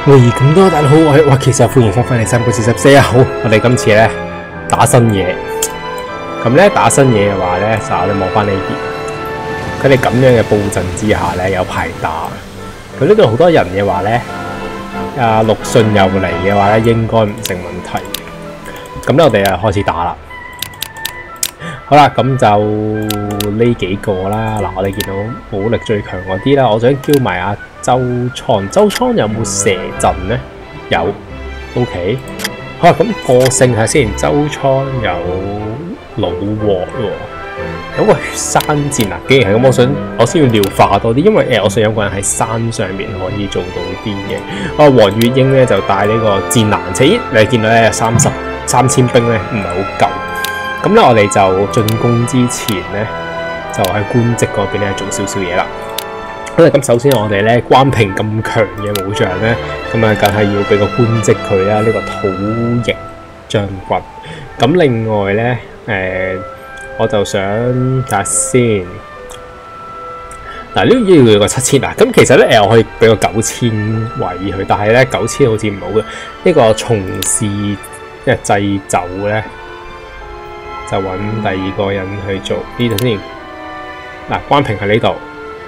喂，咁多大家好，我其實歡迎翻嚟3個44好，我哋今次咧打新嘢，咁咧打新嘢嘅話咧，就我哋望翻呢邊，佢哋咁樣嘅佈陣之下咧有排打，咁呢度好多人嘅話咧，陸遜又嚟嘅話咧，應該唔成問題。咁咧我哋就開始打啦。好啦，咁就呢幾個啦。嗱，我哋見到武力最強嗰啲啦，我想叫埋阿周倉。周倉有冇射陣咧？有 ，OK。好啦，咁個性睇下先。周倉有老鑊喎，有個血山箭啊。既然係咁，我先要廖化多啲，因為我想有個人喺山上面可以做到啲嘢。黃月英咧就帶呢個戰艦車，你見到咧3000兵咧唔係好夠。咁咧，我哋就進攻之前咧，就喺官職嗰邊咧做少少嘢啦。咁首先我哋咧關平咁強嘅武將咧，咁啊梗係要俾個官職佢啦，呢個土翼將軍。咁另外咧，我就想睇下先。嗱，呢個要個7000啊。咁其實咧，我可以俾個9000位佢，但係咧9000好似唔好嘅。呢個從事祭酒咧。就揾第二個人去做呢度先。嗱，關平喺呢度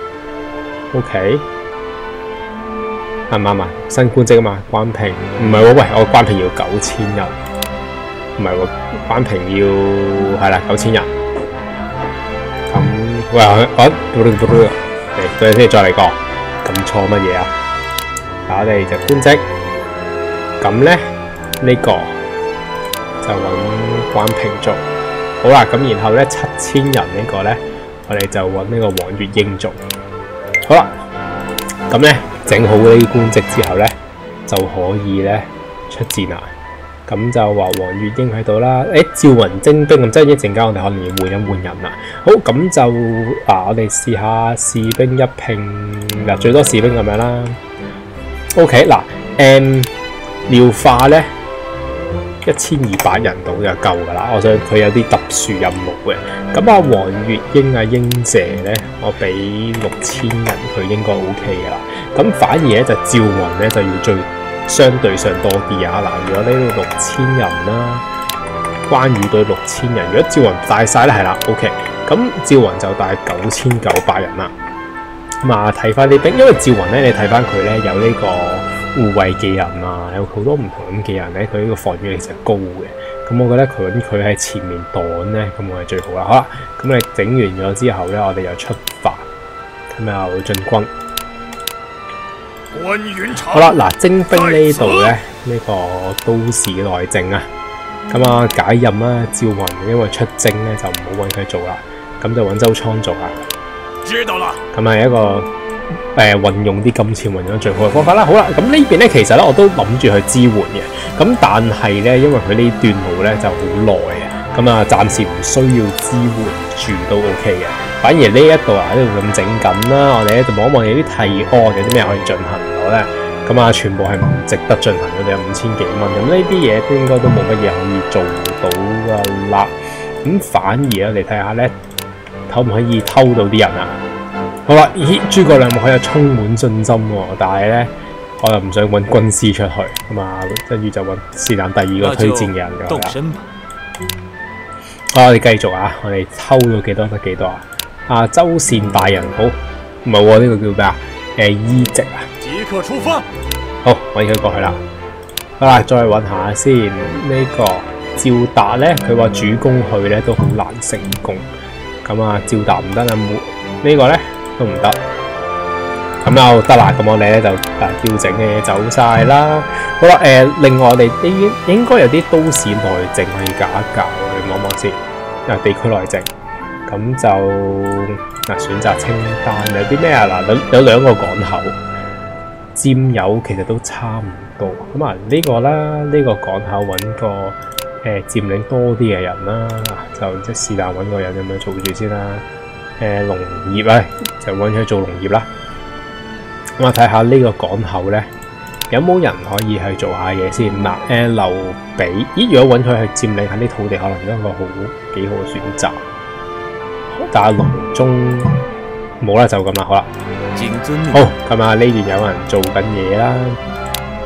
，OK， 啱唔啱啊？新官職啊嘛，關平唔係喎，喂，我關平要9000人，唔係喎，關平要係啦9000人。咁喂，嚟對先，再嚟個，咁錯乜嘢啊？嗱，我哋就官職，咁咧呢個就揾關平做。好啦，咁然後咧7000人呢個咧，我哋就揾呢個黃月英做。好啦，咁咧整好呢啲官職之後咧，就可以咧出戰啦。咁就話黃月英喺度啦，趙雲精兵咁，即係一陣間我哋可能要換一換人啦。好，咁就我哋試下士兵一拼，嗱最多士兵咁樣啦。OK， 嗱，廖化咧。1200人度就夠㗎啦，我想佢有啲特殊任務嘅。咁黃月英英姐咧，我俾6000人佢應該 OK 㗎啦。咁反而咧就趙雲咧就要相對上多啲啊。嗱，如果呢度6000人啦，關羽隊6000人，如果趙雲帶晒咧係啦 OK。咁趙雲就帶9900人啦。咁睇翻啲兵，因為趙雲咧你睇翻佢咧有呢個護衛技能啊，有好多唔同嘅技能咧，佢呢個防禦力其實高嘅。咁我覺得佢喺前面擋咧，咁我係最好啦。好啦，咁你整完咗之後咧，我哋又出發，咁又進軍。好啦，嗱，徵兵呢度咧，呢個都市內政啊，咁解任啦，趙雲因為出征咧就唔好揾佢做啦，咁就揾周倉做啦。知道啦。咁係一個。運用啲金錢運用最好嘅方法啦。好啦，咁呢邊咧其實咧我都諗住去支援嘅，咁但係咧因為佢呢段路咧就好耐啊，咁暫時唔需要支援住都 OK 嘅。反而呢一度喺度咁整緊啦，我哋咧就望一望有啲提案有啲咩可以進行到咧，咁全部係唔值得進行嘅，有5000幾蚊，咁呢啲嘢應該都冇乜嘢可以做到噶啦。咁反而我哋睇下咧，可唔可以偷到啲人啊？好啦，咦，諸葛亮可以充滿信心喎，但係咧，我又唔想揾軍師出去，跟住就揾是但第二個推薦嘅人㗎啦。好，我哋繼續啊，我哋偷到幾多得幾多啊？周善大人，好，唔係喎，呢個叫咩啊？伊籍啊。即刻出發。好，揾佢過去啦。好啦，再揾下先，呢個趙達咧，佢話主攻去咧都好難成功，咁趙達唔得啦，呢個咧。都唔得，咁又得啦。咁我哋咧就調整嘅嘢走晒啦。好啦，另外我哋應該有啲都市內政可以搞一搞，你望望先。地區內政，咁就選擇清單有啲咩啊？嗱，有2個港口，佔有其實都差唔多。咁呢個啦，呢個港口揾個佔領多啲嘅人啦，就即是但揾個人咁樣做住先啦。農業咧就揾佢做農業啦。咁睇下呢個港口咧有冇人可以去做下嘢先。劉備，咦？如果揾佢去佔領下啲土地，可能一個幾好嘅選擇。但係隆中冇啦，就咁啦，好啦。好，咁呢段有人做緊嘢啦。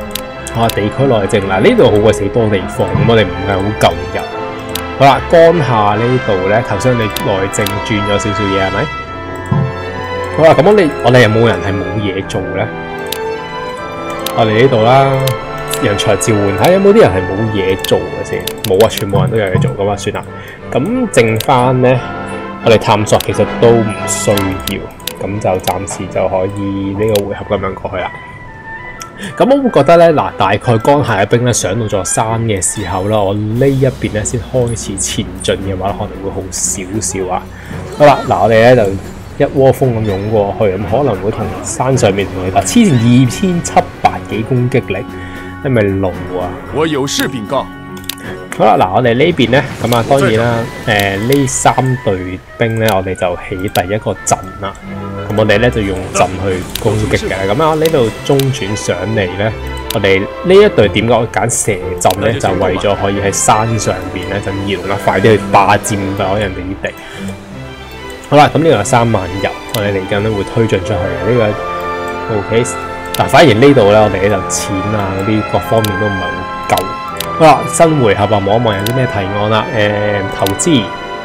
地區內政嗱，呢度好鬼死多地方，咁我哋唔係好夠人。好啦，江夏呢度咧，頭先你內政轉咗少少嘢係咪？好啦，咁我哋有冇人係冇嘢做咧？我哋呢度啦，人才召喚，睇有冇啲人係冇嘢做嘅先。冇啊，全部人都有嘢做，咁啊算啦。咁剩翻咧，我哋探索其實都唔需要，咁就暫時就可以呢個回合咁樣過去啦。咁我會覺得咧，嗱，大概江夏嘅兵咧上到座山嘅時候啦，我呢一邊咧先開始前進嘅話，可能會好少少啊。好啦，嗱，我哋咧就一窩蜂咁湧過去，咁可能會同山上面同你打，黐線2700幾攻擊力，係咪路啊？ 我有事禀告。 好啦，嗱，我哋呢邊咧，咁啊當然啦，呢3隊兵咧，我哋就起第一個陣啦。咁我哋咧就用陣去攻擊嘅。咁啊呢度中轉上嚟咧，我哋呢一隊點解我揀蛇陣咧？就為咗可以喺山上邊咧就移動啦，快啲去霸佔咗人哋啲地。好啦，咁呢度有3萬人，我哋嚟緊咧會推進出去嘅。呢個 OK， 但反而呢度咧，我哋咧就錢啊嗰啲各方面都唔係好夠。好啦，新回合啊，望一望有啲咩提案啦？投資，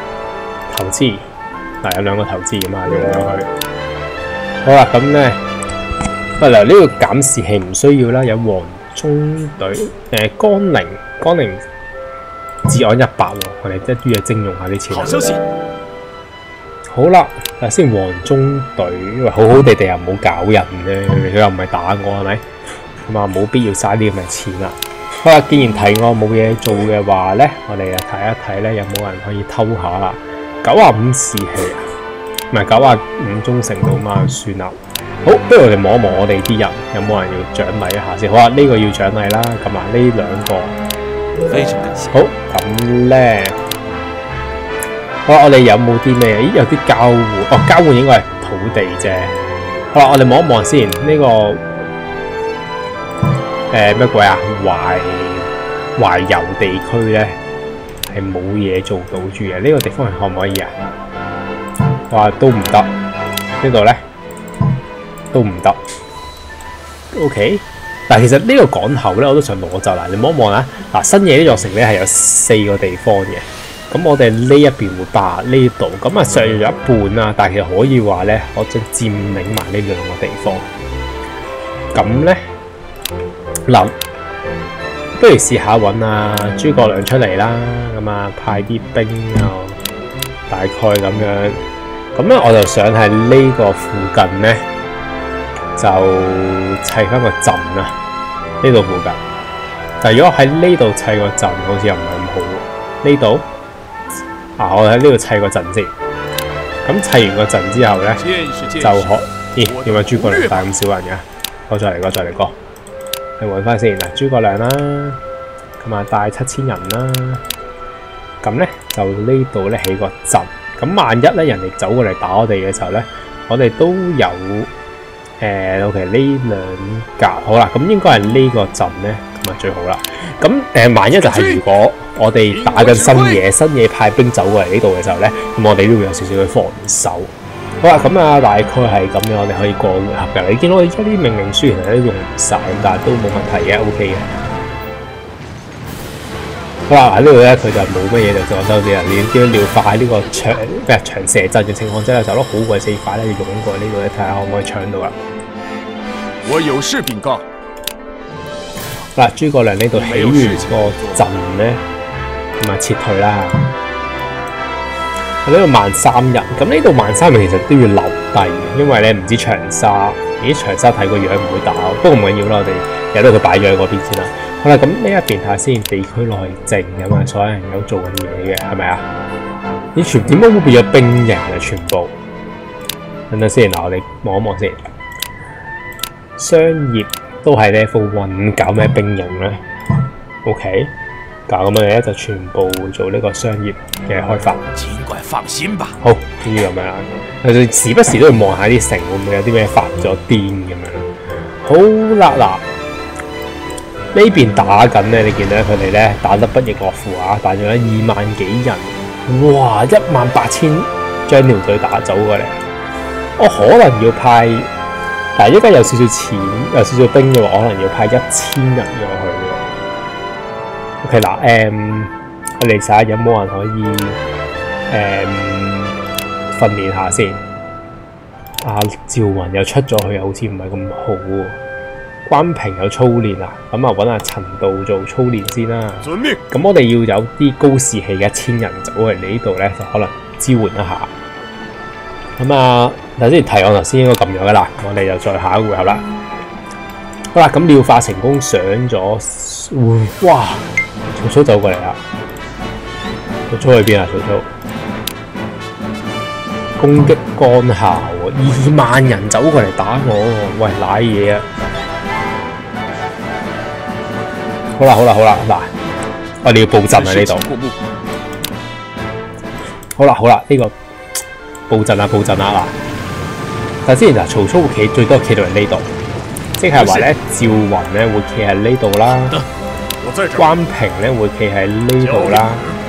嗱有2個投資咁啊，用咗佢。好啦，咁咧，嗱呢個減士氣唔需要啦，有黃中隊，江寧治安100喎，我哋即係都要徵用下啲錢。 好消息。 好啦，睇先黃中隊，因為好好地又唔好搞人啫，佢又唔係打我係咪？咁啊冇必要嘥啲咁嘅錢啦。好啦，既然提案冇嘢做嘅話咧，我哋啊睇一睇咧，有冇人可以偷下啦？95士氣啊，唔係95忠誠度嘛，算啦。好，不如我哋望一望我哋啲人，有冇人要獎勵一下先？好啊，呢個要獎勵啦。咁啊，呢2個非常感謝。 好，咁咧，好啦，我哋有冇啲咩？咦，有啲交換哦，交換應該係土地啫。好啦，我哋望一望先，呢個。咩鬼啊？懷柔地區咧係冇嘢做到住嘅，呢個地方係可唔可以啊？哇，都唔得，呢度咧都唔得。OK， 但係其實呢個港口咧我都想攞走啦。你望一望啦，嗱，新野呢座城咧係有4個地方嘅，咁我哋呢一邊會霸呢度，咁啊削弱咗一半啦。但係其實可以話咧，我將佔領埋呢2個地方，咁咧。嗱，不如試下揾阿諸葛亮出嚟啦，咁啊派啲兵啊，大概咁樣。咁咧我就想喺呢個附近咧，就砌翻個陣啊，呢度附近。但係如果喺呢度砌個陣，好似又唔係咁好。呢度啊，我喺呢度砌個陣先。咁砌完個陣之後咧，就可咦？點解諸葛亮帶咁少人嘅？我再嚟過。去揾翻先嗱，諸葛亮啦，咁啊帶7000人啦，咁咧就呢度咧起個陣，咁萬一咧人哋走過嚟打我哋嘅時候咧，我哋都有OK 呢2格，好啦，咁應該係呢個陣咧咁啊最好啦。咁萬一就係如果我哋打緊新野派兵走過嚟呢度嘅時候咧，咁我哋都會有少少嘅防守。好啦，咁啊，大概係咁樣，我哋可以過回合嘅。你見到我哋而家啲命令書其實都用唔晒，但係都冇問題嘅 ，OK 嘅。好啦，喺呢度咧，佢就冇乜嘢就做收啲人。你見到廖化喺呢個長蛇陣嘅情況之下，走得好鬼死快咧，要湧過呢度咧，睇下可唔可以搶到啦。 我有事禀告。 嗱，諸葛亮呢度起完個陣咧，咁啊撤退啦。呢度13人，咁呢度13人其實都要留低，因為咧唔知長沙，長沙睇個樣唔會打，不過唔緊要啦，我哋由得佢擺咗喺嗰邊先啦。好啦，咁呢一邊睇下先，地區內政咁啊，所有人有做緊嘢嘅，係咪啊？點解會變咗兵營啊？全部，等等先，嗱我哋望一望先，商業都係 level 1，搞咩兵營咧 ？OK。咁我哋咧就全部做呢個商業嘅開發。 盡管放心吧。 好，呢啲咁樣啦。我哋時不時都要望下啲城會唔會有啲咩發咗癲咁樣。好啦，嗱呢邊打緊咧，你見到佢哋咧打得不亦樂乎啊！打咗2萬幾人，哇！18000張遼隊打走過嚟，我可能要派但係依家有少少錢，有少少兵嘅話，可能要派1000人過去喎。OK 嗱，我哋睇下有冇人可以訓練下先。阿趙雲又出咗去，好似唔係咁好喎。關平有操練啊，咁啊揾阿陳道做操練先啦。咁我哋要有啲高士氣嘅1000人走嚟呢度咧，就可能支援一下。咁啊，頭先提案頭先應該撳咗噶啦，我哋就再下一回合啦。好啦，咁廖化成功上咗，哇！曹操走過嚟啦，曹操去邊啊？曹操攻擊乾校喎，2萬人走過嚟打我喎，喂，瀨嘢啊！好啦，嗱，我哋要布陣喺呢度。好啦，呢個布陣啊嗱。首先嗱，曹操會最多企到嚟呢度，即係話咧，趙雲咧會企喺呢度啦，關平咧會企喺呢度啦。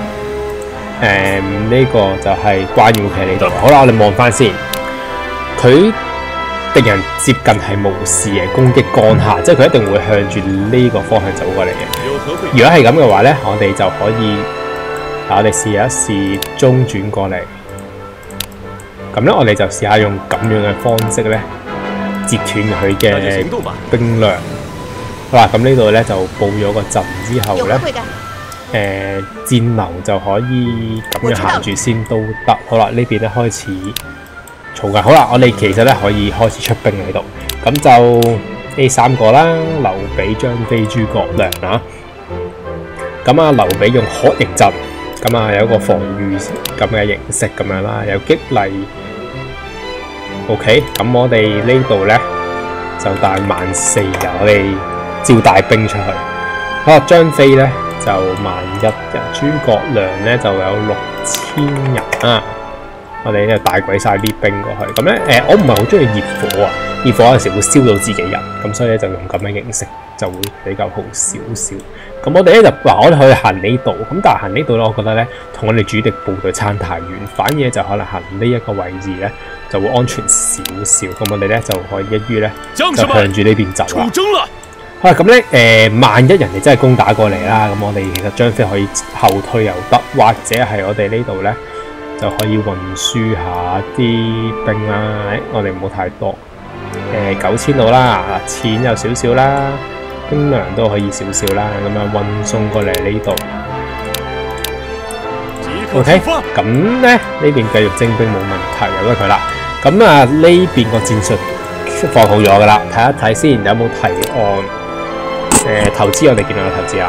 呢個就係關羽企喺呢度。好啦，我哋望翻先，佢敵人接近係無視嘅攻擊幹下，即係佢一定會向住呢個方向走過嚟嘅。如果係咁嘅話咧，我哋就可以，我哋試一試中轉過嚟。咁咧，我哋就試下用咁樣嘅方式咧，截斷佢嘅兵糧。好啦，咁呢度咧就佈咗個陣之後咧，戰流就可以咁樣行住先都得。好啦，呢邊咧開始嘈緊。好啦，我哋其實咧可以開始出兵喺度。咁就呢3個啦，劉備、張飛、諸葛亮啊。咁啊，劉備用鶴形陣，咁啊有一個防禦咁嘅形式咁樣啦，有激勵。OK， 咁我哋呢度咧就帶14000人，我哋召大兵出去。好啦，張飛咧就11000人，諸葛亮咧就有6000人啊。我哋咧帶鬼晒啲兵過去。咁咧我唔係好中意熱火啊，熱火有時會燒到自己人，咁所以咧就用咁嘅形式就會比較好少少。咁我哋咧就我哋可以行呢度，咁但係行呢度咧，我覺得咧同我哋主力部隊差太遠，反而就可能行呢一個位置咧就會安全少少。咁我哋咧就可以一於咧就向住呢邊走啦。好啦，咁咧萬一人哋真係攻打過嚟啦，咁我哋其實張飛可以後退又得，或者係我哋呢度咧就可以運輸下啲兵啦。我哋唔好太多，9000到啦，錢有少少啦。兵糧都可以少少啦，咁樣運送過嚟呢度。OK， 咁咧呢邊繼續徵兵冇問題，由得佢啦。咁啊呢邊個戰術放好咗噶啦，睇一睇先有冇提案。投資我哋見到有投資啦。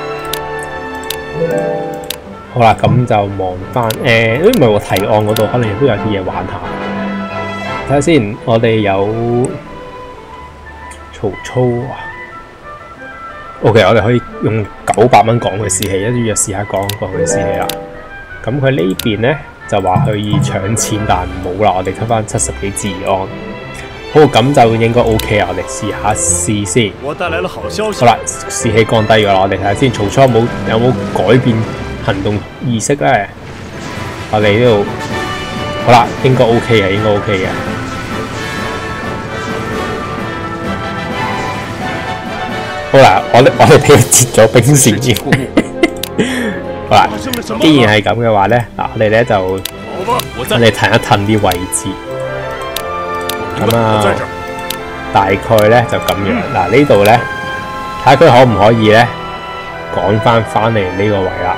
好啦，咁就望翻唔係喎，提案嗰度可能亦都有啲嘢玩下。睇下先，我哋有曹操啊。OK， 我哋可以用900蚊講佢士氣，一於就試下講過佢士氣啦。咁佢呢邊咧就話佢要搶錢，但係冇啦，我哋睇翻70幾治安。好，咁就應該 OK 啊，我哋試下試先。 我帶來了好消息。 好啦，士氣降低咗啦，我哋睇下先，曹操有冇改變行動意識咧？我哋呢度好啦，應該 OK 嘅，應該 OK 嘅。好啦，我哋俾佢截咗兵線先。好啦，既然係咁嘅話咧，嗱，我哋咧就我哋騰一騰啲位置。咁啊，大概咧就咁樣。嗱，呢度咧睇下佢可唔可以咧趕翻嚟呢個位啦。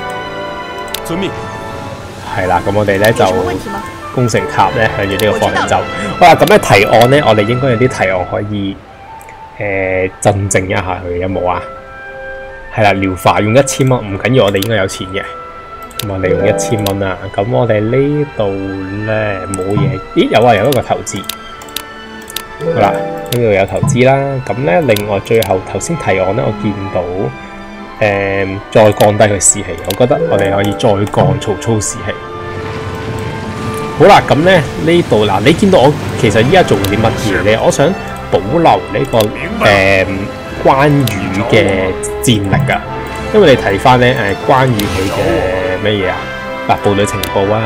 係啦，咁我哋咧就攻城塔咧向住呢個方向走。好啦，咁咧提案咧，我哋應該有啲提案可以。鎮靜一下佢有冇啊？係啦，廖化用1000蚊唔緊要，我哋應該有錢嘅。咁我哋用1000蚊啦。咁我哋呢度咧冇嘢，咦有啊，有一個投資。好啦，呢度有投資啦。咁咧另外最後頭先提案咧，我見到再降低佢士氣，我覺得我哋可以再降曹操士氣。好啦，咁咧呢度嗱，你見到我其實依家做啲乜嘢咧？我想保留呢個關羽嘅戰力啊，因為你睇翻咧關羽佢嘅乜嘢啊？嗱，部隊情報啊，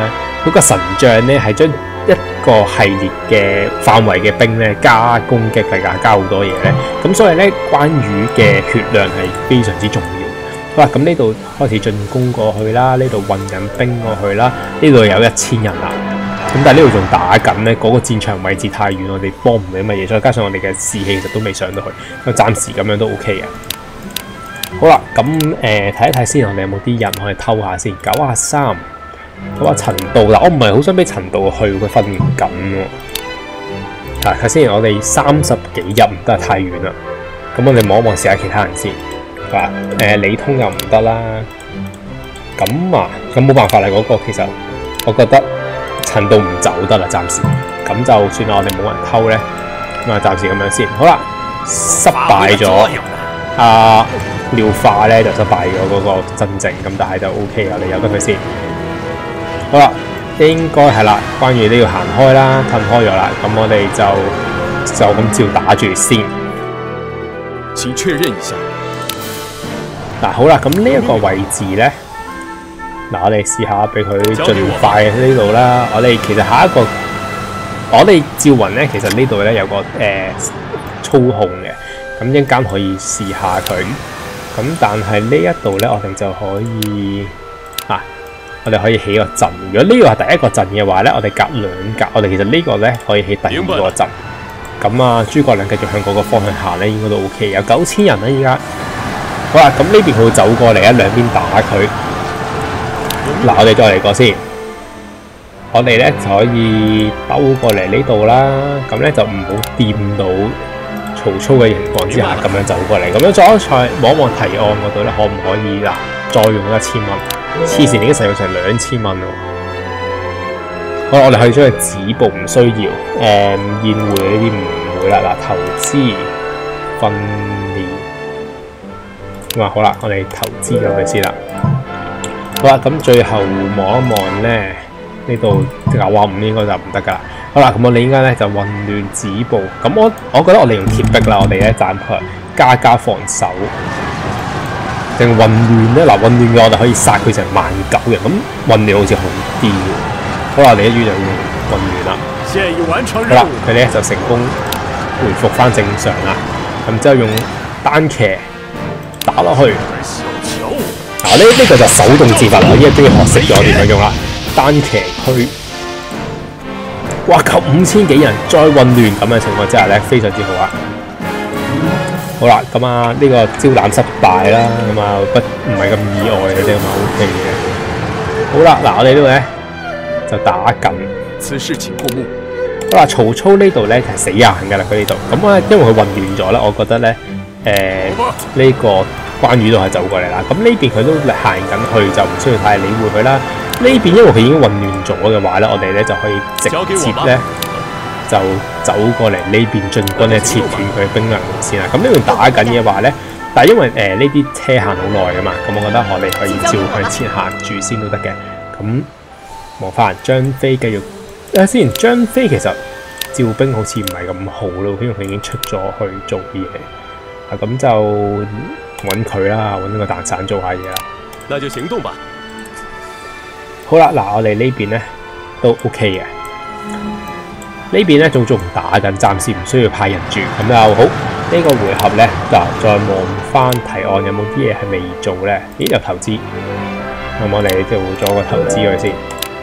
嗰個神將咧係將一個系列嘅範圍嘅兵咧加攻擊力啊，加好多嘢咧。咁所以咧關羽嘅血量係非常之重要。好啦，咁呢度開始進攻過去啦，呢度運緊兵過去啦，呢度有1000人啦。咁但係呢度仲打緊咧，嗰個戰場位置太遠，我哋幫唔到乜嘢，再加上我哋嘅士氣其實都未上到去，咁暫時咁樣都 OK 嘅。好啦，咁睇一睇先，我哋有冇啲人可以偷下先？93，佢話陳道嗱，我唔係好想俾陳道去，佢瞓緊喎。睇先，我哋30幾日唔得，太遠啦。咁我哋望一望試下其他人先。李通又唔得啦。咁啊，咁冇辦法啦，嗰個其實我覺得。陳道唔走得啦，暫時咁就算啦。我哋冇人偷咧，咁啊暫時咁樣先。好啦，失敗咗。廖化咧就失敗咗嗰個真正，咁但係就 OK 啊，你由得佢先。好啦，應該係啦，關羽都要行開啦，褪開咗啦。咁我哋就咁照打住先。 請確認一下。 嗱，好啦，咁呢一個位置咧。嗱，我哋試下俾佢盡快呢度啦。我哋其實下一個，我哋趙雲咧，其實呢度咧有個操控嘅，咁一陣間可以試下佢。咁但係呢一度咧，我哋就可以我哋可以起個陣。如果呢個係第一個陣嘅話咧，我哋隔2格，我哋其實呢個咧可以起第2個陣。咁啊，諸葛亮繼續向嗰個方向行咧，應該都 OK。有9000人啦，依家。好啦，咁呢邊佢會走過嚟啊，兩邊打佢。嗱，我哋再嚟過先，我哋咧就可以兜過嚟呢度啦。咁咧就唔好掂到曹操嘅情況之下，咁樣走過嚟。咁樣再望一望提案嗰度咧，可唔可以再用1000蚊？黐線，已經使用成2000蚊咯。好，我哋可以將佢止步，唔需要。宴會呢啲唔會啦。投資訓練咁啊，好啦，我哋投資咗佢先啦。好啦，咁最後望一望咧，呢度95應該就唔得噶啦。好啦，咁我哋依家咧就混亂止步。咁我覺得我哋用鐵壁啦，我哋咧暫時加防守。定混亂咧？嗱，混亂嘅我哋可以殺佢成19000嘅，咁混亂好似好啲嘅。好啦，我哋一於就用混亂啦。好啦，佢咧就成功回復翻正常啦。咁之後用單騎打落去。嗱，呢個就手動戰法啦，因為都要學識咗點樣用啦。單騎區，哇，夠5000幾人，再混亂咁嘅情況之下咧，非常之好啊！好啦，咁啊呢個招攬失敗啦，咁啊唔係咁意外嘅啫，咁啊 OK 嘅。好啦，嗱我哋呢度咧就打緊。 此事請過目。 好啦，曹操呢度咧係死硬㗎啦，佢呢度。咁啊，因為佢混亂咗啦，我覺得咧呢個。關羽都係走過嚟啦，咁呢邊佢都行緊去，就唔需要太理會佢啦。呢邊因為佢已經混亂咗嘅話咧，我哋咧就可以直接咧就走過嚟呢邊進軍咧，切斷佢兵糧路線啦。咁呢邊打緊嘅話咧，但係因為呢啲車行好耐啊嘛，咁我覺得我哋可以照向前行住先都得嘅。咁望翻張飛繼續先，張飛其實趙兵好似唔係咁好咯，因為佢已經出咗去做嘢。咁就揾佢啦，揾個蛋散做下嘢啦。 那就行動吧。 好啦，嗱，我哋呢邊咧都 OK 嘅。呢邊咧仲打緊，暫時唔需要派人住。咁又好，呢個回合咧，再望翻提案有冇啲嘢係未做咧？咦，有投資。咁我哋做咗個投資佢先。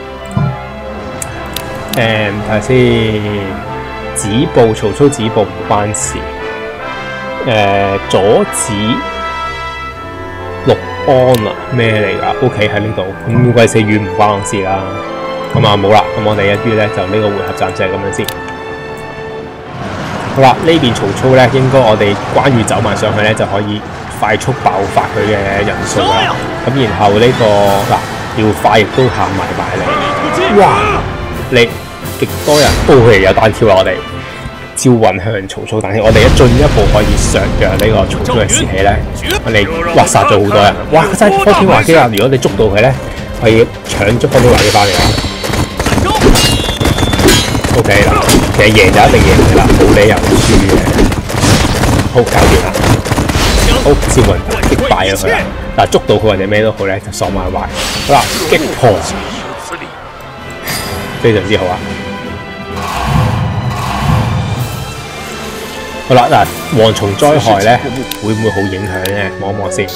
睇下先，止步，曹操止步唔關事。阻止陸安啊，咩嚟㗎 ？OK 喺呢度，咁鬼死遠唔關我事啦。咁啊冇啦，咁我哋一於咧就呢個回合暫時係咁樣先。好啦，呢邊曹操咧，應該我哋關羽走埋上去咧，就可以快速爆發佢嘅人數啦。咁然後呢、個廖化亦都行埋嚟。哇！你極多人都係有單挑啦，我哋。趙雲向曹操彈起，我哋進一步可以削弱呢個曹操嘅士氣咧。我哋哇殺咗好多人，哇真係方天畫戟啊！如果你捉到佢咧，可以搶足方天畫戟翻嚟啦。OK 啦，其實贏就一定贏嘅啦，冇理由輸嘅。好，搞掂啦。好，趙雲擊敗咗佢啦。嗱，捉到佢或者咩都好咧，就爽埋壞。好啦，擊破。 非常之好啊！好啦，嗱，蝗蟲災害咧會唔會好影響咧？望一望先。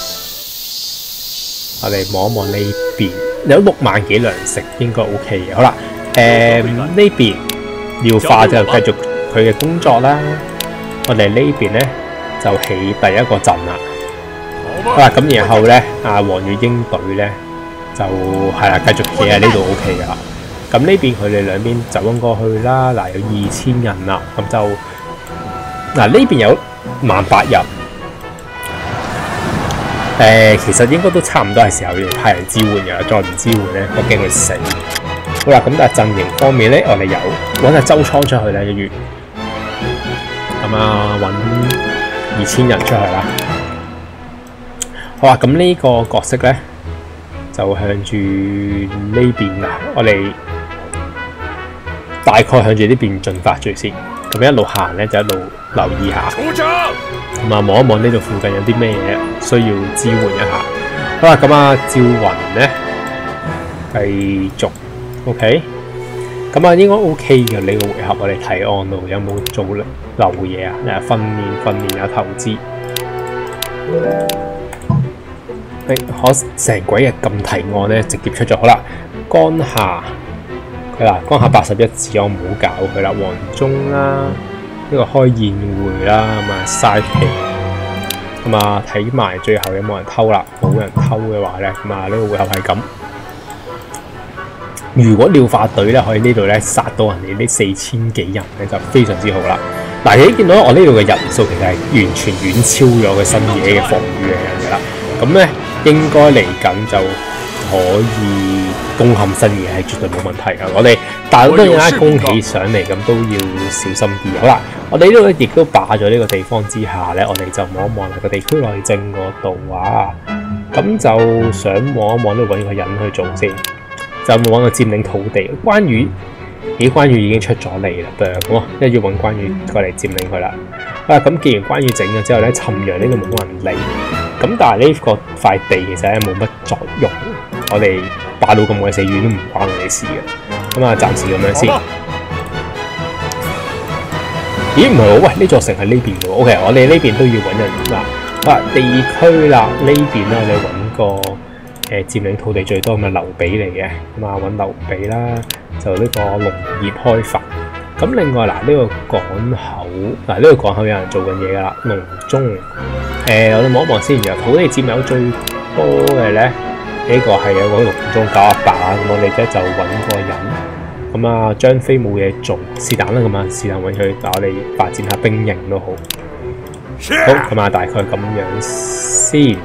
我哋望一望呢邊有6萬幾糧食，應該 OK 嘅。好啦，呢邊廖化就繼續佢嘅工作啦。我哋呢邊咧就起第一個陣啦。好啦，咁然後咧，黃月英隊咧就係啦，繼續企喺呢度 OK 噶啦。咁呢邊佢哋兩邊走緊過去啦。嗱，有2000人啦，咁就嗱呢邊有18000人。其實應該都差唔多係時候要派人支援嘅，再唔支援咧，我驚佢死。好啦，咁但係陣營方面咧，我哋有揾阿周倉出去啦，1月。咁啊，揾2000人出去啦。好啦，咁呢個角色咧就向住呢邊啦，我哋大概向住呢邊進發住先。咁一路行咧就一路留意下。咁啊，望一望呢度附近有啲咩嘢需要支援一下。好啦，咁啊，趙雲咧繼續 OK。咁啊，應該 OK 嘅呢個回合。我哋睇案度有冇做漏嘢啊？訓練有投資。可成鬼日咁提案咧，直接出咗。好啦，江夏佢啦，江夏81字，我唔好搞佢啦。黃忠啦。呢個開宴會啦，咁啊嘥氣，咁啊睇埋最後有冇人偷啦，冇人偷嘅話咧，咁啊呢個回合係咁。如果廖化隊咧可以呢度咧殺到人哋呢4000幾人咧，就非常之好啦。嗱，你見到我呢度嘅人數其實係完全遠超咗佢新野嘅防禦嘅啦。咁咧應該嚟緊就可以攻陷新野係絕對冇問題嘅。我哋但係當然啦，攻起上嚟咁都要小心啲。好啦，我哋呢度亦都霸咗呢個地方之下咧，我哋就望一望個地區內政嗰度啊。咁就想望一望都揾個人去做先，就冇揾個佔領土地。關羽已經出咗嚟啦，咁啊，一要揾關羽過嚟佔領佢啦。啊，咁既然關羽整咗之後咧，潯陽呢度冇人理。咁但係呢個塊地其實咧冇乜作用，我哋霸到咁鬼死遠都唔關我哋事嘅。咁啊，暫時咁樣先。咦，唔係喎，喂，呢座城喺呢邊嘅喎。OK， 我哋呢邊都要揾人啦。啊，地區啦，呢邊咧我哋揾個佔領土地最多咁嘅劉備嚟嘅。咁啊，揾劉備啦，就呢個農業開發。咁另外嗱，呢個港口嗱，呢個港口有人做緊嘢㗎啦，農中。我哋望一望先，然後土地佔有最多嘅咧，呢個係有個農中98，咁我哋咧就揾個人，咁啊張飛冇嘢做，是但啦，咁啊是但揾佢，但我哋發展下兵營都好，好，咁啊大概咁樣先，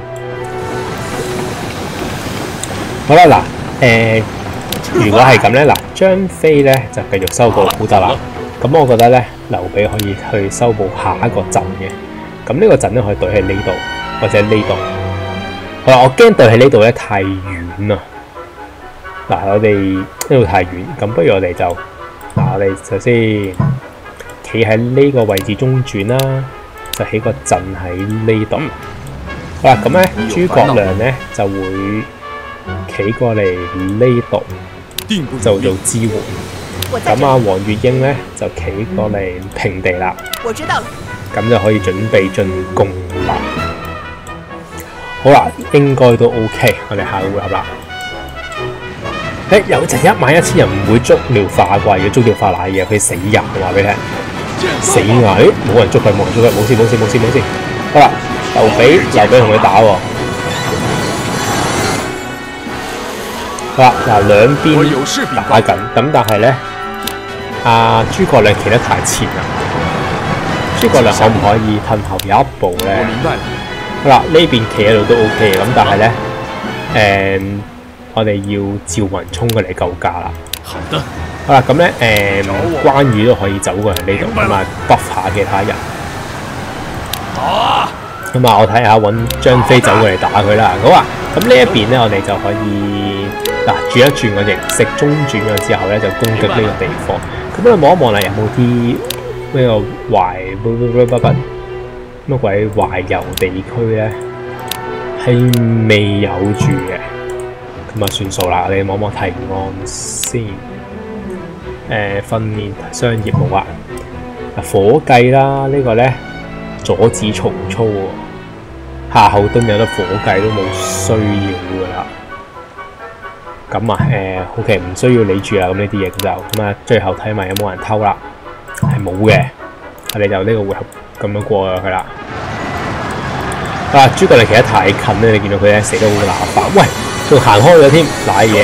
好啦嗱，如果係咁咧，嗱張飛咧就繼續收報古德啦，咁我覺得咧劉備可以去收報下一個陣嘅。咁呢個陣咧可以對喺呢度或者呢度。好啦，我驚對喺呢度咧太遠啦。嗱，我哋呢度太遠，咁不如我哋就我哋首先企喺呢個位置中轉啦，就起個陣喺呢度。好啦，咁咧諸葛亮咧就會企過嚟呢度，就做支援。咁啊，黃月英咧就企過嚟平地啦。我知道了。咁就可以準備進攻啦。好啦，應該都 OK。我哋下個回合啦。有陣11000人唔會捉廖化啩？如果捉廖化瀨嘢，佢死人嘅話俾你聽。死硬！冇人捉佢，冇人捉佢，冇事。好啦，劉備同佢打喎。好啦，嗱兩邊打緊，咁但係咧，諸葛亮企得太前啦。諸葛亮可唔可以褪後有一步咧？好啦，呢邊企喺度都 OK 嘅，咁但係咧，我哋要趙雲衝過嚟救駕啦。好啦，咁咧，關羽都可以走過嚟呢度，咁啊 buff 下其他人。咁啊，我睇下揾張飛走過嚟打佢啦。好啊，咁呢一邊咧，我哋就可以轉一轉個形式，中轉咗之後咧，就攻擊呢個地方。咁啊，望一望啦，有冇啲咩個乜鬼懷柔地區咧係未有住嘅，咁啊算數啦。我哋望一望提案先。 訓練商業冇啊。火計啦，呢個咧阻止曹操喎，夏侯惇有得火計都冇需要噶啦。咁啊OK 唔需要理住啦，咁呢啲嘢就咁啊，最後睇埋有冇人偷啦，係冇嘅，我哋就呢個回合咁樣過咗佢啦。諸葛亮其實太近咧，你見到佢咧死得好乸爆，喂，仲行開咗添，瀨嘢。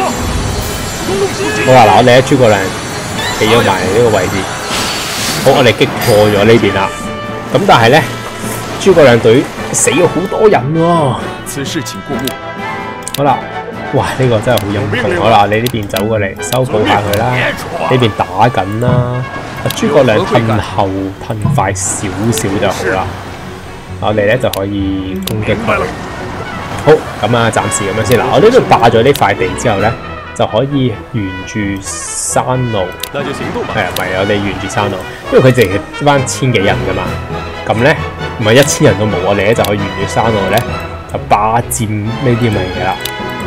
好啦，嗱我哋咧諸葛亮企咗埋呢個位置，好，我哋擊破咗呢邊啦。咁但係咧，諸葛亮隊死咗好多人喎。 此事請過目。 好啦，哇，呢個真係好陰功。好啦，你呢邊走過嚟修補下佢啦，呢邊打緊啦。諸葛亮褪後褪快少少就好啦。我哋咧就可以攻擊佢。好，咁啊，暫時咁樣先嗱。我呢度霸咗呢塊地之後咧，就可以沿住山路。係啊，唔係我哋沿住山路，因為佢淨係翻千幾人噶嘛。咁咧唔係1000人都冇，我哋咧就可以沿住山路咧就霸佔呢啲咁嘅嘢啦。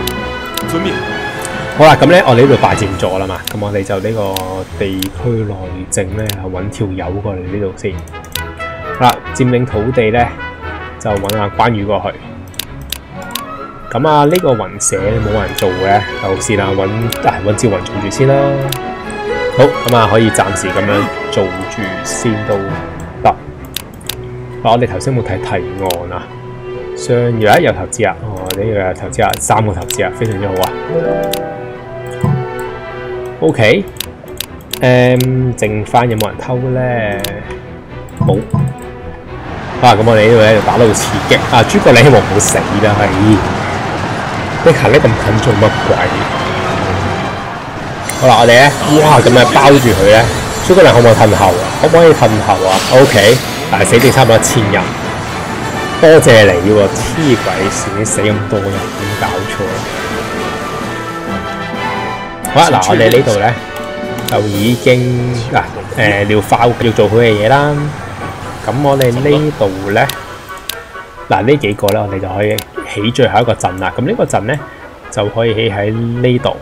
好啦，咁咧我哋呢度霸佔咗啦嘛，咁我哋就呢個地區內政咧揾條友過嚟呢度先。好啦，佔領土地咧就揾阿關羽過去。咁啊，呢個雲社冇人做嘅，就試下揾趙雲做住先啦。好，咁啊可以暫時咁樣做住先都得。我哋頭先冇睇提案啊，上月有投資啊，呢個有投資啊，3個投資啊，非常之好啊。OK， 剩翻有冇人偷咧？冇。咁我哋呢度咧就打到刺激啊！諸葛亮希望唔好死啦，係你行得咁近做乜鬼？好啦，我哋咧，哇咁啊包住佢咧，諸葛亮可唔可以褪後啊？可唔可以褪後啊 ？OK， 但係死地差唔多1000人，多謝你喎！黐鬼線，死咁多人，點搞錯？好啦，嗱我哋呢度咧就已經廖化要做好嘅嘢啦。咁我哋呢度咧，呢幾個咧，我哋就可以起最後一個陣啦。咁呢個陣咧就可以起喺呢度，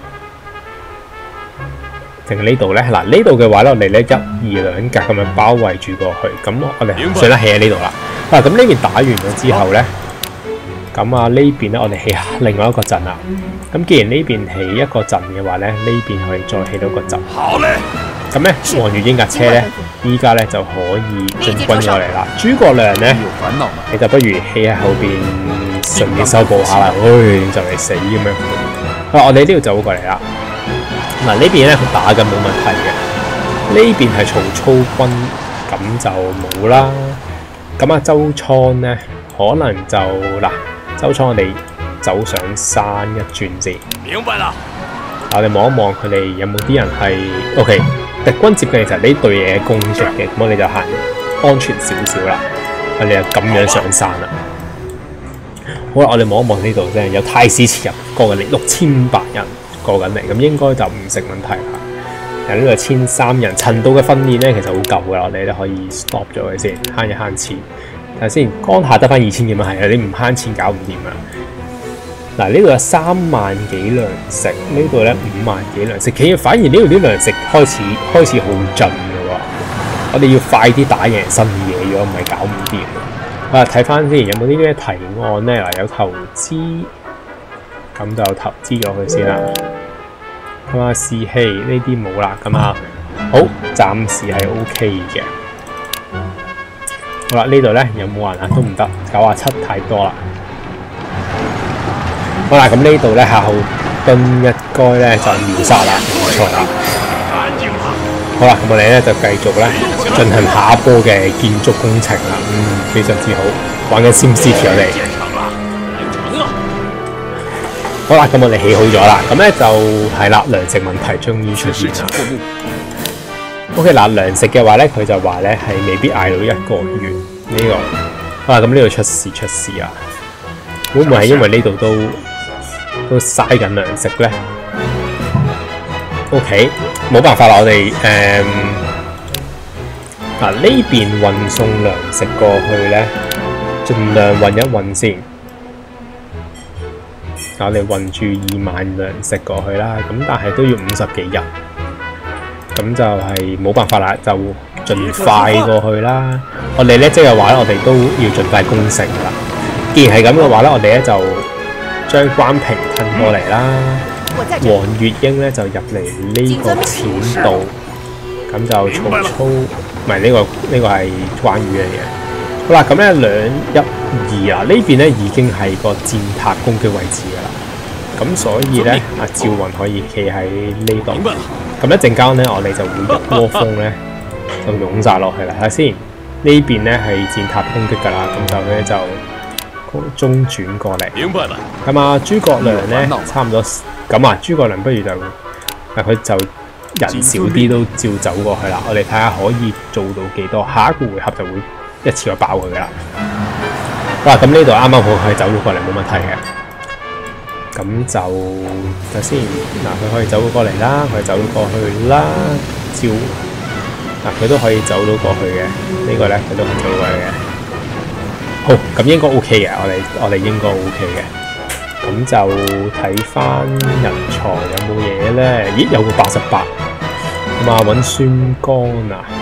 定係呢度咧？嗱呢度嘅話咧，我哋咧1、2、2格咁樣包圍住過去。咁我哋算啦，起喺呢度啦。咁呢邊打完咗之後咧，咁啊呢邊咧我哋起另外一個陣啦。咁既然呢邊起一個陣嘅話咧，呢邊可以再起到個陣。好咧。咁咧，黃月英架車咧，依家咧就可以進軍過嚟啦。諸葛亮咧，你就不如企喺後邊順便修補下啦。就嚟死咁樣。好，我哋呢度走過嚟啦。嗱呢邊咧佢打緊冇問題嘅，呢邊係曹操軍，咁就冇啦。咁啊周倉咧，可能就周倉我哋走上山一轉先。明白啦。我哋望一望佢哋有冇啲人係 OK。敵軍接近其實呢隊嘢攻擊嘅，咁我哋就行安全少少啦。我哋就咁樣上山啦。好啦，我哋望一望呢度啫，有太史慈入過緊嚟，6500人過緊嚟，咁應該就唔成問題啦。呢個1003人，陳道嘅訓練咧其實好夠噶啦，我哋咧可以 stop 咗佢先，慳一慳錢。睇下先，江夏得翻2000幾蚊係啊，你唔慳錢搞唔掂啊！嗱呢度有3萬幾糧食，呢度咧5萬幾糧食，其實反而呢度啲糧食開始好盡嘅喎，我哋要快啲打贏新野，如果唔係搞唔掂。睇翻先有冇啲咩提案咧？有投資，咁就投資咗佢先啦。咁啊士氣呢啲冇啦，咁啊好，暫時係 OK 嘅。好啦，呢度咧有冇人啊？都唔得，97太多啦。好啦，咁呢度咧夏侯惇一該咧就秒殺啦，冇錯啦。好啦，咁我哋咧就繼續咧進行下一波嘅建築工程啦。非常之好，玩緊 SimCity我哋。好啦，咁我哋起好咗啦，咁咧就係啦，糧食問題終於出現啦。OK 嗱，糧食嘅話咧，佢就話咧係未必捱到1個月呢個。好啦，咁呢度出事啊！會唔會係因為呢度都嘥緊糧食咧 ？OK， 冇辦法啦，我哋呢邊運送糧食過去咧，盡量運一運先。我哋運住2萬糧食過去啦，咁但係都要50幾日。 咁就係冇辦法啦，就盡快過去啦。我哋咧即係話咧，我哋都要盡快攻城啦。既然係咁嘅話咧，我哋咧就將關平吞過嚟啦。黃月英咧就入嚟呢個淺度，咁就曹操唔係呢個係關羽嚟嘅。好啦，咁咧2-1-2啊，呢邊咧已經係個箭塔攻擊位置噶啦。咁所以咧，阿趙雲可以企喺呢度。咁一陣間咧，我哋就會一窩蜂咧就湧晒落去啦。睇下先，呢邊咧係箭塔攻擊噶啦，咁就咧就中轉過嚟。咁啊，諸葛亮咧差唔多。咁啊，諸葛亮不如就佢就人少啲都照走過去啦。我哋睇下可以做到幾多，下一個回合就會一次過爆佢噶啦。哇！咁呢度啱啱好可以走到過嚟冇問題嘅。咁就睇先，嗱佢可以走到過嚟啦，佢走到過去啦，照嗱佢都可以走到過去嘅，呢個咧佢都可以走到過去嘅。好，咁應該 OK 嘅，我哋應該 OK 嘅。咁就睇翻人才有冇嘢咧？咦，有個88，咁啊揾孫剛啊，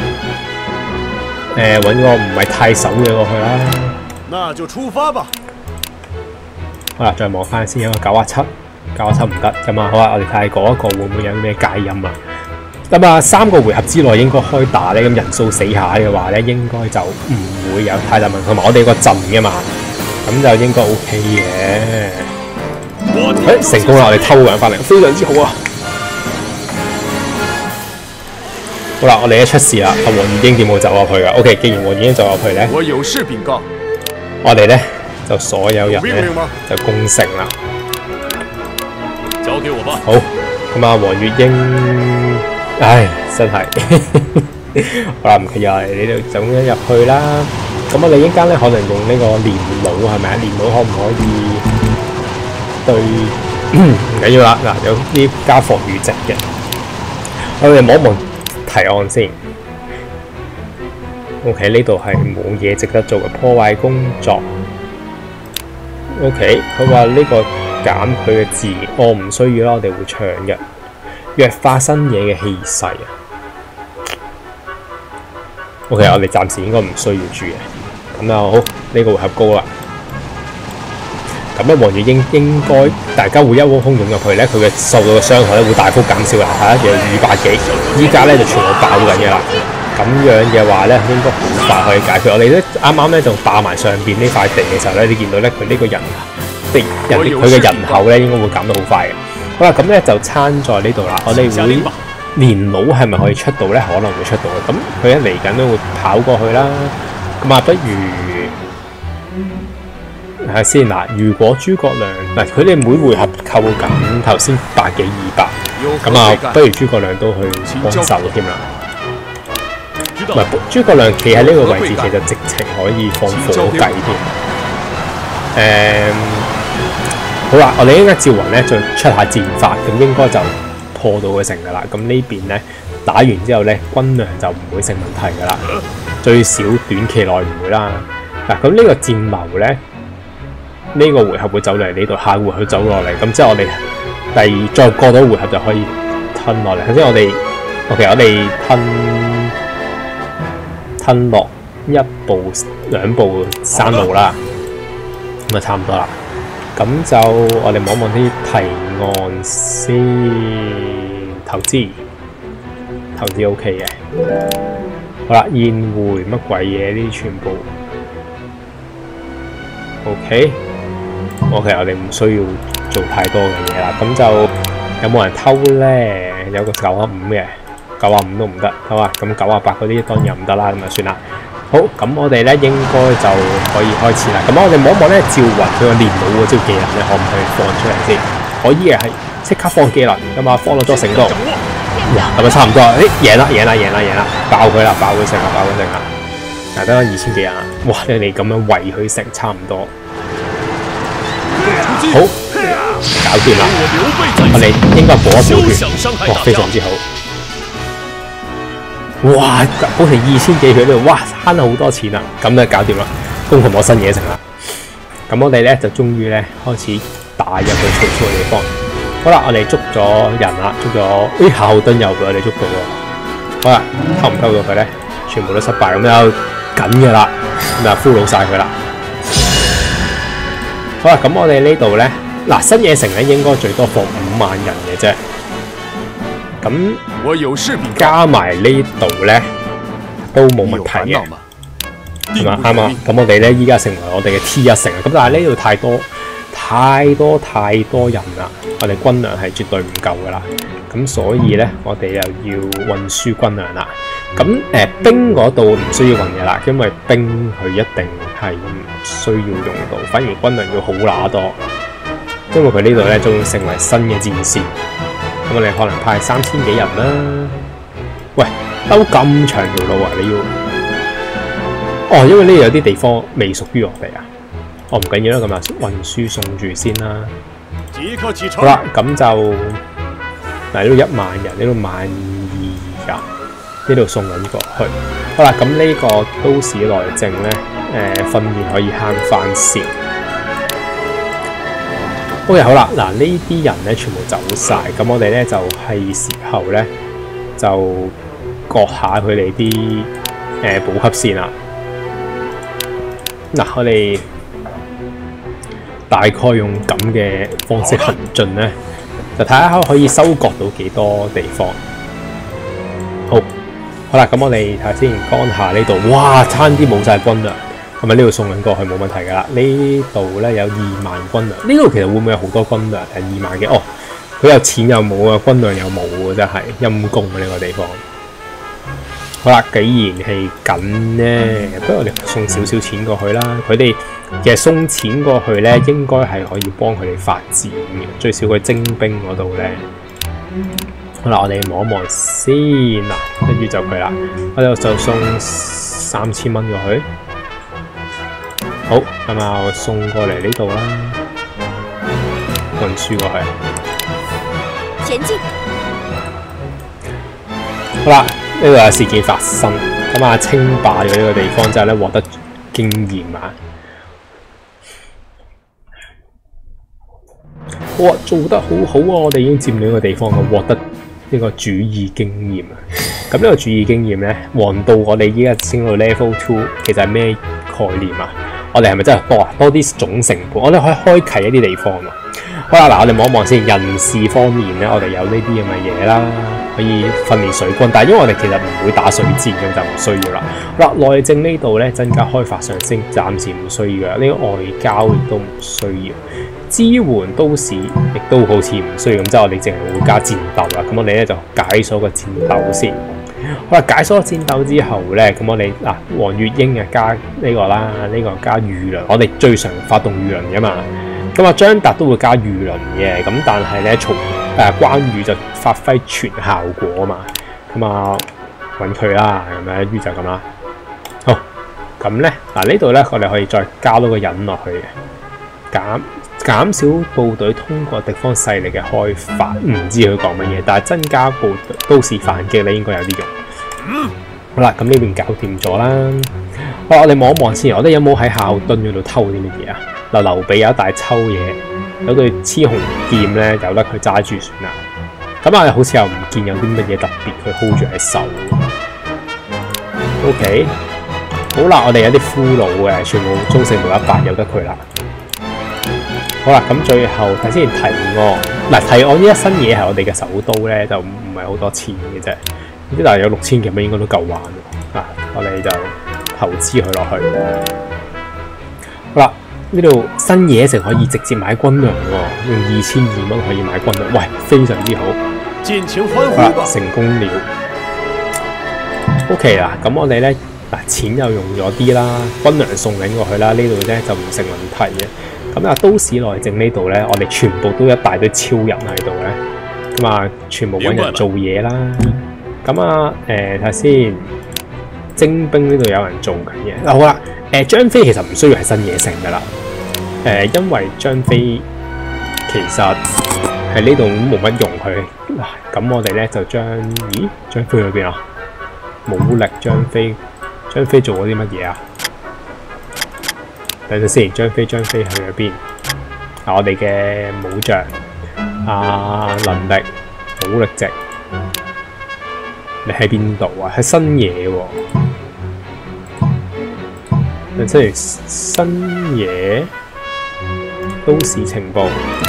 揾個唔係太守嘅過去啦。 那就出發吧。 好啦，再望翻先，有個917唔得咁啊。好啊，我哋睇下嗰一個會唔會有咩戒音啊？咁啊，3個回合之內應該開打咧，咁人數死下嘅話咧，應該就唔會有太大問題。同埋我哋有個陣嘅嘛，咁就應該 OK 嘅。成功啦！我哋偷人翻嚟，非常之好啊！好啦，我哋一出事啦，阿黃月英點冇走入去噶 ？OK， 既然黃月英走入去咧， 我有事禀告。 我哋咧就所有人咧就攻城啦。 交給我吧。 好，咁啊，黃月英，唉，真係好啦，唔緊要，你哋就咁樣入去啦。咁我哋一間咧可能用呢個連弩係咪啊？連弩可唔可以對？唔緊要啦，嗱，有啲加防禦值嘅。我哋望一望提案先。OK， 呢度係冇嘢值得做嘅破壞工作。OK， 佢話呢個減佢嘅字，我唔需要啦，我哋會唱嘅。弱化新野嘅氣勢啊。OK， 我哋暫時應該唔需要住嘅。咁就好，呢個回合高啦。咁咧，黃月英應該大家會一窩蜂湧入去咧，佢嘅受到嘅傷害咧會大幅減少啦。睇下仲有200幾，依家咧就全部爆緊嘅啦。咁樣嘅話咧，應該好快可以解決。我哋咧啱啱咧就霸埋上邊呢塊地嘅時候咧，你見到咧佢呢個人佢嘅人口咧應該會減得好快嘅。好啦，咁咧就撐在呢度啦。我哋會連弩係咪可以出到咧？可能會出到嘅。咁佢一嚟緊都會跑過去啦。咁啊，不如睇下先嗱。如果諸葛亮嗱，佢哋每回合扣緊頭先100幾200，咁啊，不如諸葛亮都去幫手添啦。唔係，諸葛亮企喺呢個位置，其實直情可以放火計添。好啦，我哋應該趙雲咧再出下戰法，咁應該就破到佢城噶啦。咁呢邊咧打完之後咧，軍糧就唔會成問題噶啦，最少短期內唔會啦。嗱，咁呢個戰謀咧，呢個回合會走嚟呢度，下回合走落嚟，咁之後我哋再過到回合就可以吞落嚟。頭先我哋 OK， 我哋吞落1步2步3路啦，咁啊差唔多啦。咁就我哋望望啲提案先，投資 OK 嘅。好啦，宴會乜鬼嘢呢啲全部 OK， 我哋唔需要做太多嘅嘢啦。咁就有冇人偷咧？有個915嘅，915都唔得，好啊。咁988嗰啲當然唔得啦，咁就算啦。好，咁我哋咧應該就可以開始啦。咁我哋望一望咧，趙雲佢個練弩嗰招技能咧，可唔可以放出嚟先？可以嘅，係即刻放技能，咁啊放落咗成功。哇，咁啊差唔多，贏啦，爆佢啦，爆佢成啦。嗱，得2000幾人啊！哇，你哋咁樣圍佢成差唔多。好，搞掂啦！我哋應該補一補血，哇，非常之好。哇！好似2000幾血呢度，哇，慳咗好多錢啦！咁就搞掂啦，攻陷我新野城啦。咁我哋咧就終於咧開始打入去曹操嘅地方。 好啦，我哋捉咗人啦，捉咗夏侯惇又俾我哋捉到喎。好啦，偷唔偷到佢咧？全部都失敗，咁就緊嘅啦，咁就俘虜晒佢啦。好啦，咁我哋呢度咧，嗱新野城咧應該最多放5萬人嘅啫。咁我有事禀告， 加埋呢度咧都冇問題嘅，係嘛啱啊？咁我哋咧依家成為我哋嘅 T1 城啊，咁但係呢度太多人啦，我哋軍糧係絕對唔夠噶啦，咁所以咧我哋又要運輸軍糧啦。咁兵嗰度唔需要運嘅啦，因為兵佢一定係唔需要用到，反而軍糧要好乸多，因為佢呢度咧仲成為新嘅戰線。咁我哋可能派3000幾人啦。喂，兜咁長條路啊，你要？哦，因為呢度有啲地方未屬於我哋啊。哦，唔緊要啦，咁啊運輸送住先啦。 即刻啟程。 好啦，咁就嗱呢度1萬人，呢度12000人，呢度送緊過去。好啦，咁呢個都市內政咧，訓練可以慳翻線。OK， 好啦，嗱呢啲人咧全部走晒，咁我哋咧就係時候咧就割下佢哋啲補給線啦。嗱，我哋大概用咁嘅方式行進咧，就睇下可以收割到幾多地方。好啦，咁我哋睇下先，江夏呢度，哇，差啲冇晒軍糧，係咪呢度送緊過去冇問題㗎啦？呢度咧有2萬軍糧，呢度其實會唔會有好多軍糧？係2萬嘅，哦，佢有錢又冇啊，軍糧又冇啊，真係陰公啊呢個地方。好啦，既然係緊咧，不如我哋送少少錢過去啦。佢哋其實送錢過去咧，應該係可以幫佢哋發展嘅，最少佢徵兵嗰度咧。好啦，我哋望一望先嗱，跟住就佢啦，我哋就送3000蚊過去。好，咁啊，我送過嚟呢度啦，運輸過去。 前進。 好啦，呢度有事件發生，咁啊稱霸咗呢個地方之後咧，獲得經驗啊！哇，做得好好啊！我哋已經佔領個地方，獲得呢個主義經驗啊！咁呢個主義經驗咧，黃道我哋依家升到 level 2，其實係咩概念啊？我哋係咪真係多啊？多啲總成本，我哋可以開啟一啲地方啊！好啦，嗱，我哋望一望先，人事方面咧，我哋有呢啲咁嘅嘢啦，可以訓練水軍，但係因為我哋其實唔會打水戰，咁就唔需要啦。好啦，內政呢度咧增加開發上升，暫時唔需要嘅。呢個外交亦都唔需要，支援都市亦都好似唔需要，咁即係我哋淨係會加戰鬥啦。咁我哋咧就解鎖個戰鬥先。好啦，解鎖戰鬥之後咧，咁我哋嗱黃月英啊加呢個啦，呢個加御輪，我哋最常發動御輪嘅嘛。咁啊張達都會加御輪嘅，咁但係咧關羽就發揮全效果啊嘛。咁啊揾佢啦，咁樣於就咁啦。好，咁咧嗱呢度咧我哋可以再加多個引落去嘅，減少部隊通過敵方勢力嘅開發，唔知佢講乜嘢，但係增加部隊都市反擊咧應該有啲用。好啦，咁呢邊搞掂咗啦。好，我哋望一望先，我哋有冇喺夏侯惇嗰度偷啲乜嘢啊？嗱，劉備有一大抽嘢，有對雌雄劍咧，由得佢揸住算啦。咁啊，好似又唔見有啲乜嘢特別佢 hold 住喺手。OK， 好啦，我哋有啲俘虜嘅，全部忠誠度100，由得佢啦。好啦，咁最後睇先提案。嗱，提案呢一新嘢係我哋嘅首都咧，就唔係好多錢嘅啫。呢但係有6000幾蚊應該都夠玩喎。我哋就投資佢落去。好啦，呢度新野城可以直接買軍糧喎，用2200蚊可以買軍糧，喂，非常之好。 盡情歡呼吧！ 成功了。OK 啦，咁我哋咧嗱錢又用咗啲啦，軍糧送緊過去啦，呢度咧就唔成問題嘅。咁啊，都市內政呢度咧，我哋全部都一大堆超人喺度咧，咁啊，全部揾人做嘢啦。咁啊，睇下先，徵兵呢度有人做緊嘢。好啦，張飛其實唔需要係新野城噶啦，因為張飛其實喺呢度冇乜用佢。嗱，咁我哋咧就將，咦，張飛去邊啊？武力張飛做咗啲乜嘢啊？等陣先，張飛去咗邊？我哋嘅武將能力、武力值，你喺邊度啊？喺新野喎，即係新野都市情報。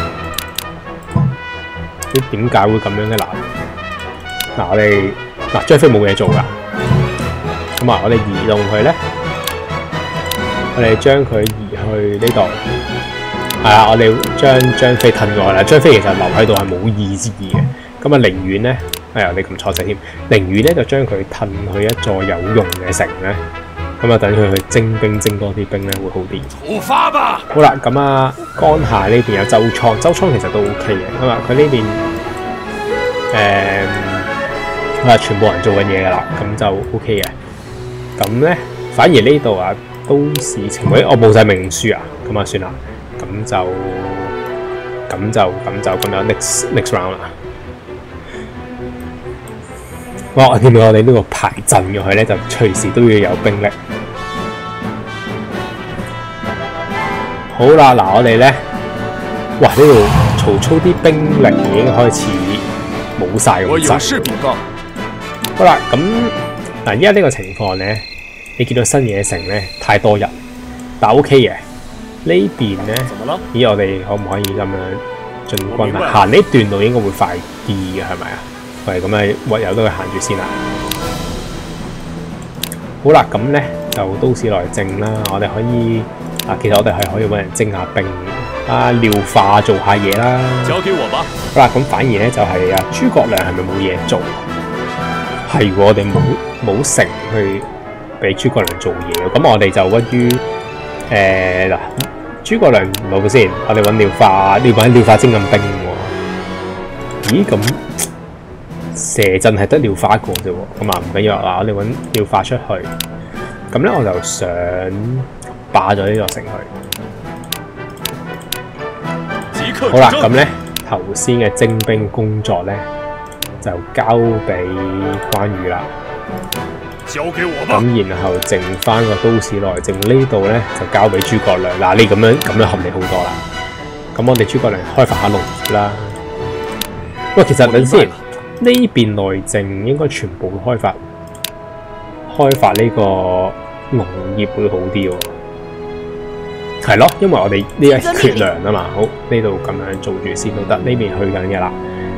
點解會咁樣嘅？嗱，我哋張飛冇嘢做㗎，咁啊，我哋移動佢咧，我哋將佢移去呢度。係啊，我哋將張飛褪過去啦。張飛其實留喺度係冇意義嘅。咁啊，寧願咧，哎呀，你咁錯仔添，寧願咧就將佢褪去一座有用嘅城咧。咁啊，等佢去徵兵，徵多啲兵咧，會好啲。 出發吧！ 好啦，咁啊，江夏呢邊有周倉，周倉其實都 OK 嘅。咁啊，佢呢邊全部人做緊嘢噶啦，咁就 OK 嘅。咁咧，反而呢度啊，都市情報，我報晒命書啊，咁啊算啦。咁就咁樣 next round 啦。哇！我見到我哋呢個排陣嘅佢咧，就隨時都要有兵力。好啦，嗱我哋咧，哇！呢度曹操啲兵力已經開始冇晒咁滯。好啦，咁嗱，依家呢個情況咧，你見到新野城咧太多人，但 OK 嘅。呢邊咧，咦？我哋可唔可以咁樣進軍啊？行呢段路應該會快啲嘅，係咪啊？喂，咁啊，唯有都去行住先啦。好啦，咁咧就都市內政啦，我哋可以其實我哋係可以揾人徵下兵廖化做下嘢啦。 交給我吧。 好啦，咁反而咧就係諸葛亮係咪冇嘢做？係我哋冇城去俾諸葛亮做嘢，咁我哋就屈於嗱。諸葛亮冇嘅先，我哋揾廖化，你揾廖化徵緊兵喎。咦，咁蛇陣係得廖化一個啫喎，咁啊唔緊要啦，我哋揾廖化出去。咁咧我就想霸咗呢座城去。好啦，咁咧頭先嘅徵兵工作咧就交俾關羽啦。 交給我吧。 咁然後剩翻個都市內政呢度咧，就交俾諸葛亮。嗱，你咁樣合理好多啦。咁我哋諸葛亮開發下農業啦。喂，其實你先呢邊內政應該全部開發呢個農業會好啲喎。係咯，因為我哋呢一缺糧啊嘛。好，呢度咁樣做住先都得。呢邊去緊嘅啦。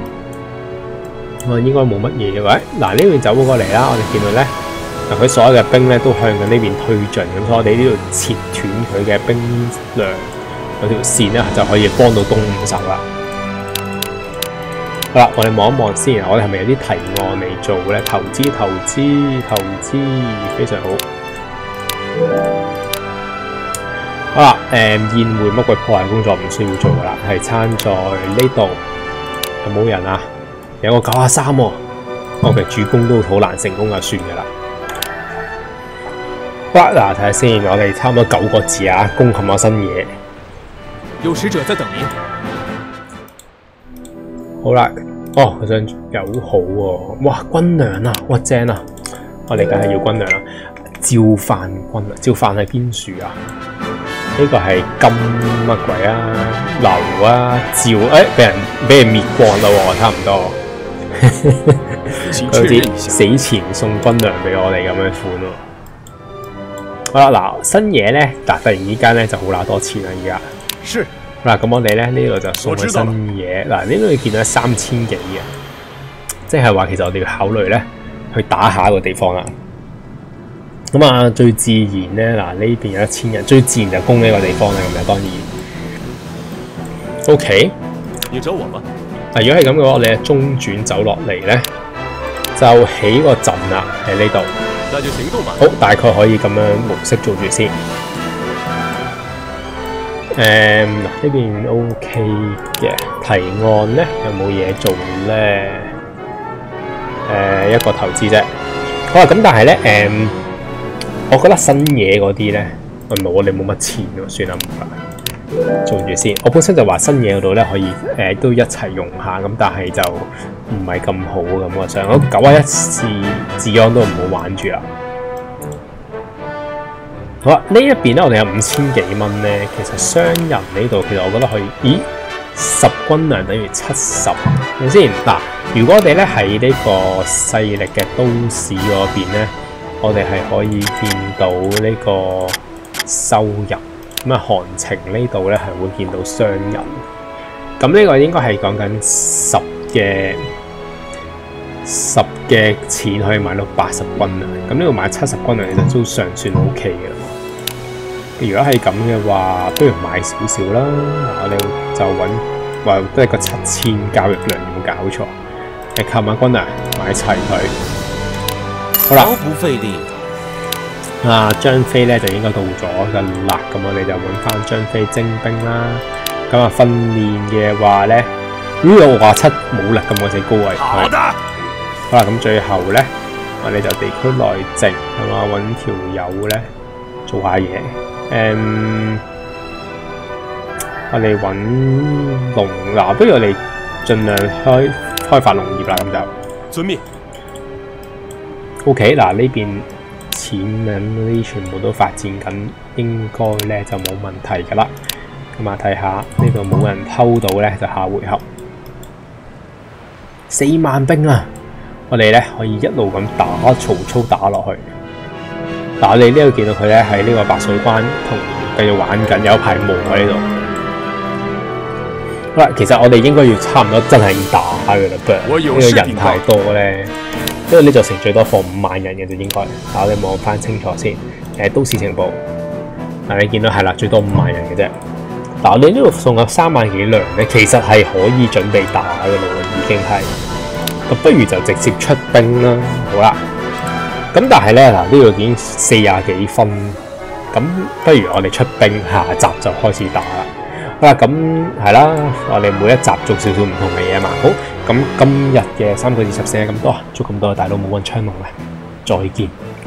應該冇乜嘢嘅。喂，嗱呢邊走過嚟啦，我哋見到咧。佢所有嘅兵咧都向緊呢邊推進，咁所以我哋呢度切斷佢嘅兵糧嗰條線咧，就可以幫到東吳手啦。好啦，我哋望一望先，我哋係咪有啲提案嚟做咧？投資，非常好。好啦，宴會乜鬼破壞工作唔需要做噶啦，係參在呢度有冇人啊？有個93喎，我其實主攻都好難成功啊，算噶啦。嗱，睇下先，我哋差唔多9個字啊，攻陷下新野。 有使者在等您。 好啦，哦，佢想友好喎，哇，軍糧啊，哇正啊，我哋梗係要軍糧啦。趙範軍啊，趙範係邊樹啊？呢個係金乜鬼啊？劉啊，趙，俾人滅光啦喎，差唔多。好似死前送軍糧俾我哋咁樣款喎。好啦，嗱新野咧，突然之間咧就好揦多錢啦，而家。 是。 嗱，咁我哋咧呢度就送去新野。嗱，呢度你見到3000幾嘅，即係話其實我哋要考慮咧去打下一個地方啦。咁啊，最自然咧，嗱呢邊有1000人，最自然就攻呢個地方啦。咁樣當然。OK。 你找我嗎？ 嗱，如果係咁嘅話，我哋中轉走落嚟咧，就起個陣啦喺呢度。 那就行動吧。 好，大概可以咁樣模式做住先。嗱呢邊 OK 嘅提案咧，有冇嘢做咧？一個投資啫。好啊，咁但係咧，我覺得新野嗰啲咧，我哋冇乜錢喎，算啦，唔該，做住先。我本身就話新野嗰度咧可以都一齊用下，咁但係就唔係咁好咁我想，我911治安都唔好玩住啦。好啦，呢一邊咧我哋有5000幾蚊咧，其實商人呢度其實我覺得可以，咦 10軍糧等於70，睇先嗱。如果我哋咧喺呢個勢力嘅都市嗰邊咧，我哋係可以見到呢個收入。咁啊，韓情呢度咧係會見到商人。咁呢個應該係講緊10嘅錢可以買到80軍糧。咁呢度買70軍糧其實都尚算 OK 嘅。如果係咁嘅話，不如買少少啦。我哋就話都係個7000交易量，有冇搞錯？你購買軍糧買齊佢。好啦， 毫不費力。 張飛咧就應該到咗㗎啦。咁我哋就揾翻張飛徵兵啦。咁啊，訓練嘅話咧，我話7武力咁我死高位。好啦，咁最後咧，我哋就地區內政係嘛，揾條友咧做下嘢。我哋揾農嗱，不如我哋盡量開發農業啦，咁就。 遵命。 OK， 嗱呢邊錢嗰啲全部都發展緊，應該咧就冇問題噶啦。咁啊，睇下呢度冇人偷到咧，就下回合4萬兵啦。我哋咧可以一路咁打曹操打落去。嗱，我哋呢度見到佢咧喺呢個白水關同繼續玩緊，有排忙喺呢度。好啦，其實我哋應該要差唔多真係打㗎啦，不過呢個人太多咧，因為呢座城最多放5萬人嘅就應該。嗱，我哋望翻清楚先。都市情報，嗱你見到係啦，最多5萬人嘅啫。嗱，我哋呢度送有3萬幾糧咧，其實係可以準備打㗎啦，已經係。咁不如就直接出兵啦。好啦。咁但係咧，嗱呢度已經40幾分，咁不如我哋出兵，下集就開始打啦。好啦，咁係啦，我哋每一集做少少唔同嘅嘢嘛。好，咁今日嘅3個字14咁多，祝咁多位大佬冇運昌隆啦，再見。